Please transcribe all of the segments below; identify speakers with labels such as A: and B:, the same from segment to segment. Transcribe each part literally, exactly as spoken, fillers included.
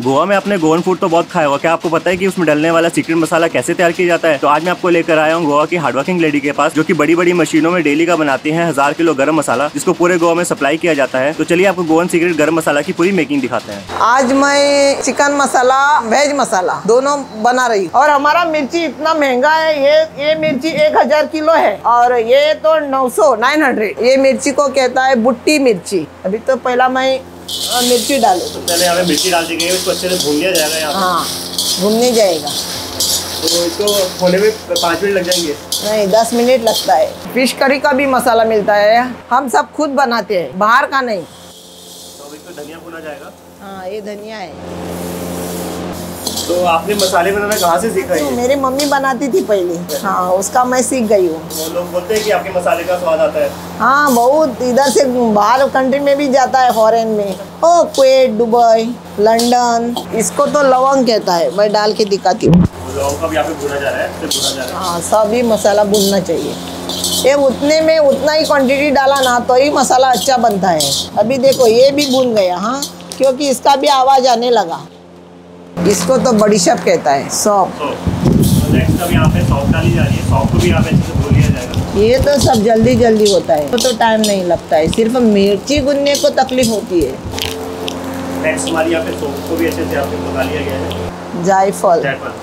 A: गोवा में आपने गोवन फूड तो बहुत खाया होगा, क्या आपको पता है कि उसमें डलने वाला सीक्रेट मसाला कैसे तैयार किया जाता है? तो आज मैं आपको लेकर आया हूँ गोवा की हार्डवर्किंग लेडी के पास, जो कि बड़ी बड़ी मशीनों में डेली का बनाती हैं हजार किलो गरम मसाला, जिसको पूरे गोवा में सप्लाई किया जाता है। तो चलिए आपको गोवन सीक्रेट गरम मसाला की पूरी मेकिंग दिखाते हैं।
B: आज मैं चिकन मसाला, वेज मसाला दोनों बना रही हूँ। और हमारा मिर्ची इतना महंगा है, ये ये मिर्ची एक हजार किलो है और ये तो नौ सौ नाइन हंड्रेड। ये मिर्ची को कहता है बुट्टी मिर्ची। अभी तो पहला मैं मिर्ची डाले,
A: तो पहले हमें मिर्ची डाल दी गई है, इसको अच्छे से भून लिया जाएगा। यहाँ
B: हाँ, भूनने जाएगा।
A: तो इसको होने में पाँच मिनट लग जाएंगे?
B: नहीं, दस मिनट लगता है। फिश करी का भी मसाला मिलता है, हम सब खुद बनाते हैं, बाहर का नहीं।
A: तो इसको धनिया भुना जाएगा।
B: हाँ, ये धनिया है।
A: तो आपने मसाले बनाना कहाँ से सीखा है?
B: मेरी मम्मी बनाती थी पहले। हाँ, उसका मैं सीख गई हूँ।
A: वो लोग बोलते हैं कि आपके मसाले का स्वाद आता है।
B: हाँ, बहुत इधर से बाहर कंट्री में भी जाता है, फॉरेन में। ओ कुवैत, दुबई, लंदन। इसको तो लवंग कहता है, मैं डाल के दिखाती हूँ।
A: लवंग का भी यहाँ पे भुना जा रहा है, भुना जा रहा है।
B: हाँ, सभी मसाला भुनना चाहिए। ये उतने में उतना ही क्वांटिटी डाला ना तो ही मसाला अच्छा बनता है। अभी देखो ये भी भुन गया। हाँ, क्योंकि इसका भी आवाज आने लगा। इसको तो बड़ीशप कहता है, सौंफ।
A: नेक्स्ट अब यहाँ पे सौंफ डाली जा रही है। सौंफ को भी यहाँ पे अच्छे से भून लिया जाएगा।
B: ये तो सब जल्दी जल्दी होता है, तो, तो टाइम नहीं लगता है, सिर्फ मिर्ची भुनने को तकलीफ होती है।
A: नेक्स्ट हमारी यहाँ पे सौंफ को भी अच्छे से यहाँ पे पका लिया गया है।
B: जायफल।
A: जायफल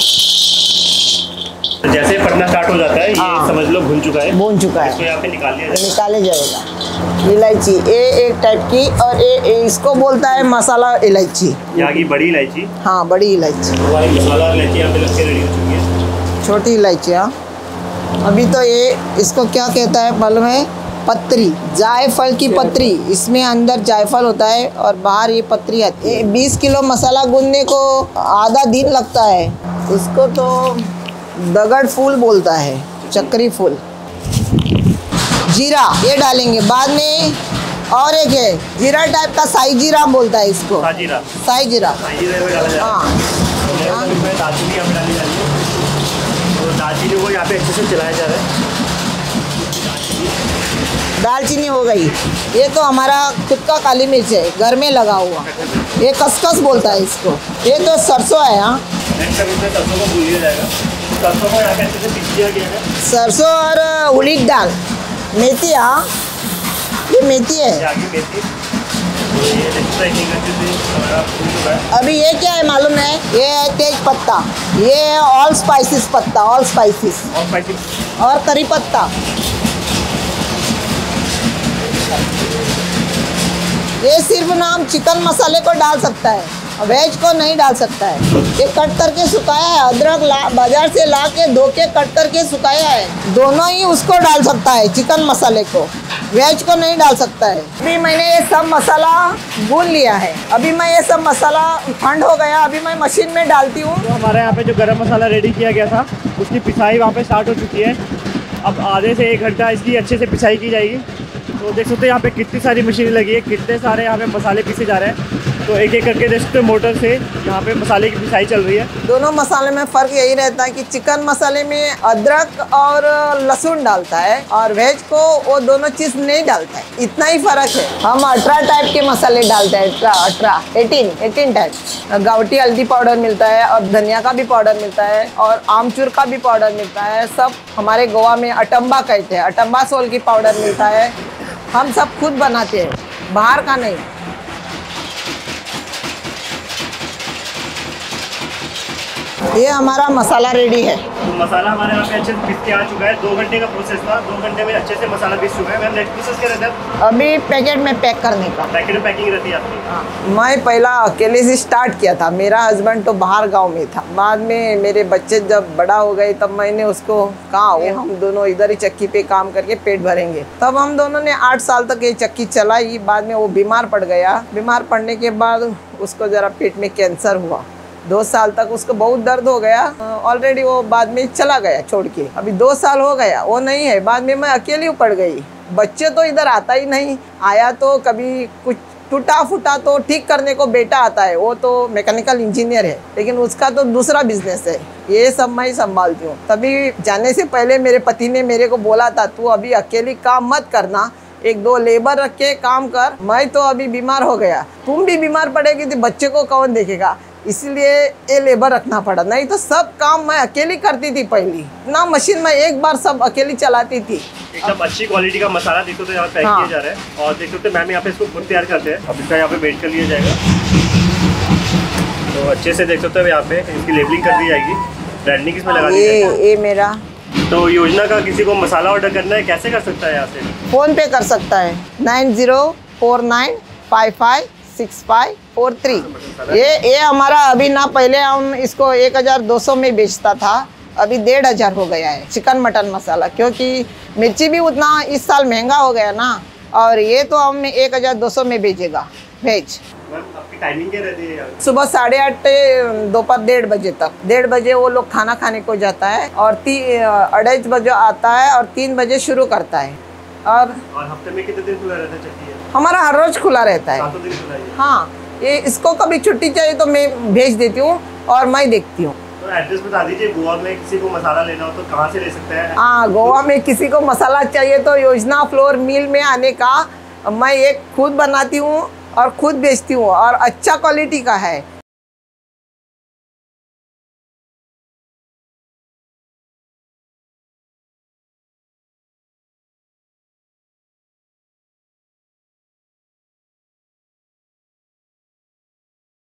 A: तो जैसे फटना स्टार्ट हो जाता है, ये
B: हाँ,
A: समझ लो भुन चुका है।
B: भुन चुका है।
A: इसको यहाँ पे निकाल लिया जाएगा।
B: निकाले जाएगा। इलायची ये एक टाइप की, और ये इसको बोलता है मसाला इलायची।
A: यहाँ की बड़ी इलायची।
B: हाँ, बड़ी इलायची।
A: हमारी मसाला इलायची यहाँ पे लग के रेडी हो चुकी है।
B: छोटी इलायची। हाँ, अभी तो ये इसको क्या कहता है मालूम है? पत्री, जायफल की पत्री। इसमें अंदर जायफल होता है और बाहर ये पत्री आती है। बीस किलो मसाला गूंदने को आधा दिन लगता है। इसको तो दगड़ फूल बोलता है, चक्री फूल। जीरा ये डालेंगे बाद में। और एक है जीरा टाइप का, साई जीरा बोलता है इसको।
A: साई जीरा।
B: साई जीरा।
A: साई जीरा में डाला जाएगा।
B: हाँ,
A: इसमें दालचीनी यहाँ पे डाली जा रही है। तो दालचीनी को यहाँ पे अच्छे से चलाया जा रहा है।
B: दालचीनी हो गई। ये तो हमारा खुद का काली मिर्च है, घर में लगा हुआ। ये खसखस बोलता है इसको। ये तो सरसों है। हाँ,
A: नेक्स्ट अब इसमें सरसों को भून लिया जाएगा। सरसों को यहाँ पे अच्छे से पीस दिया गया है।
B: सरसों और उड़द दाल, मेथी। हाँ, ये मेथी है।
A: आगे मेथी। तो ये नेक्स्ट अच्छे से हमारा भून चुका है।
B: अभी ये क्या है मालूम है? ये है तेज पत्ता। ये है ऑल स्पाइसेस पत्ता, ऑल स्पाइसेस।
A: और स्पाइसी।
B: और करी पत्ता। ये सिर्फ नाम चिकन मसाले को डाल सकता है, वेज को नहीं डाल सकता है। ये कट करके सुखाया है, अदरक ला बाजार से ला के धो के कट करके सुखाया है। दोनों ही उसको डाल सकता है, चिकन मसाले को, वेज को नहीं डाल सकता है। अभी मैंने ये सब मसाला भून लिया है। अभी मैं ये सब मसाला ठंड हो गया, अभी मैं मशीन में डालती हूँ।
A: तो हमारे यहाँ पे जो गरम मसाला रेडी किया गया था, उसकी पिसाई वहाँ पे स्टार्ट हो चुकी है। अब आधे से एक घंटा इसकी अच्छे से पिसाई की जाएगी। तो देख सकते हो यहाँ पे कितनी सारी मशीनें लगी है, कितने सारे यहाँ पे मसाले पीसे जा रहे हैं। तो एक एक करके देख सकते हो मोटर से यहाँ पे मसाले की पिसाई चल रही है।
B: दोनों मसाले में फ़र्क यही रहता है कि चिकन मसाले में अदरक और लहसुन डालता है और वेज को वो दोनों चीज़ नहीं डालता है, इतना ही फ़र्क है। हम अठारह टाइप के मसाले डालते हैं, अठारह अठारह एटीन एटीन टाइप। गावटी हल्दी पाउडर मिलता है और धनिया का भी पाउडर मिलता है और आमचूर का भी पाउडर मिलता है। सब हमारे गोवा में अटम्बा कहते हैं, अटम्बा सोल की पाउडर मिलता है। हम सब खुद बनाते हैं, बाहर का नहीं। ये हमारा मसाला रेडी है।
A: तो मसाला हमारे यहाँ पे अच्छे से पीस के आ चुका है। दो घंटे का प्रोसेस था, दो घंटे में अच्छे से मसाला पीस चुका है। मैम नेक्स्ट प्रोसेस क्या रहता है?
B: अभी पैकेट में पैक करने का।
A: पैकेट में पैकिंग रहती है आपकी?
B: हाँ, मैं पहला अकेले से स्टार्ट किया था। मेरा हस्बैंड तो बाहर गांव में था। बाद में मेरे बच्चे जब बड़ा हो गए तब मैंने उसको कहा हम दोनों इधर ही चक्की पे काम करके पेट भरेंगे। तब हम दोनों ने आठ साल तक ये चक्की चलाई। बाद में वो बीमार पड़ गया। बीमार पड़ने के बाद उसको ज़रा पेट में कैंसर हुआ। दो साल तक उसको बहुत दर्द हो गया। ऑलरेडी वो बाद में चला गया छोड़ के। अभी दो साल हो गया, वो नहीं है। बाद में मैं अकेली पड़ गई। बच्चे तो इधर आता ही नहीं। आया तो कभी कुछ टूटा फूटा तो ठीक करने को बेटा आता है, वो तो मैकेनिकल इंजीनियर है, लेकिन उसका तो दूसरा बिजनेस है। ये सब मैं ही संभालती हूँ। तभी जाने से पहले मेरे पति ने मेरे को बोला था, तू अभी अकेली काम मत करना, एक दो लेबर रख के काम कर। मैं तो अभी बीमार हो गया, तुम भी बीमार पड़ेगी तो बच्चे को कौन देखेगा, इसलिए ये लेबर रखना पड़ा। नहीं तो सब काम मैं अकेली करती थी पहली ना, मशीन में एक बार सब अकेली चलाती थी।
A: एकदम अच्छी क्वालिटी का मसाला देख सकते हो यहाँ पैक
B: हाँ।
A: किया जा रहा है। और देख सकते हो मैम यहाँ पे इसको खुद तैयार करते हैं। अब इसका यहाँ पे वेट कर लिया जाएगा, तो अच्छे से देख सकते हो यहाँ पे इसकी लेबलिंग कर दी जाएगी, ब्रांडिंग इसमें लगा दी
B: ये
A: जाएगी।
B: ये मेरा
A: तो योजना का किसी को मसाला ऑर्डर करना है कैसे कर सकता है यहाँ से?
B: फोन पे कर सकता है nine zero four nine five five six five four three. ये ये हमारा अभी ना, पहले हम इसको एक हज़ार दो सौ में बेचता था, अभी डेढ़ हज़ार हो गया है चिकन मटन मसाला, क्योंकि मिर्ची भी उतना इस साल महंगा हो गया ना। और ये तो हम एक हज़ार दो सौ में बेचेगा वेज।
A: आपकी टाइमिंग क्या रहती है?
B: सुबह साढ़े आठ से दोपहर डेढ़ बजे तक। डेढ़ बजे वो लोग खाना खाने को जाता है और तीन अढ़ाई बजे आता है और तीन बजे शुरू करता है। और,
A: और हफ्ते में कितने दिन खुला रहता है चक्की?
B: हमारा हर रोज खुला रहता है।
A: सातों दिन खुला है।
B: हाँ, ये इसको कभी छुट्टी चाहिए तो मैं भेज देती हूँ और मैं देखती हूँ।
A: तो एड्रेस बता दीजिए, गोवा में किसी को मसाला लेना हो तो कहाँ से ले सकते हैं?
B: हाँ, गोवा में किसी को मसाला चाहिए तो योजना फ्लोर मिल में आने का। मैं एक खुद बनाती हूँ और खुद बेचती हूँ और अच्छा क्वालिटी का है।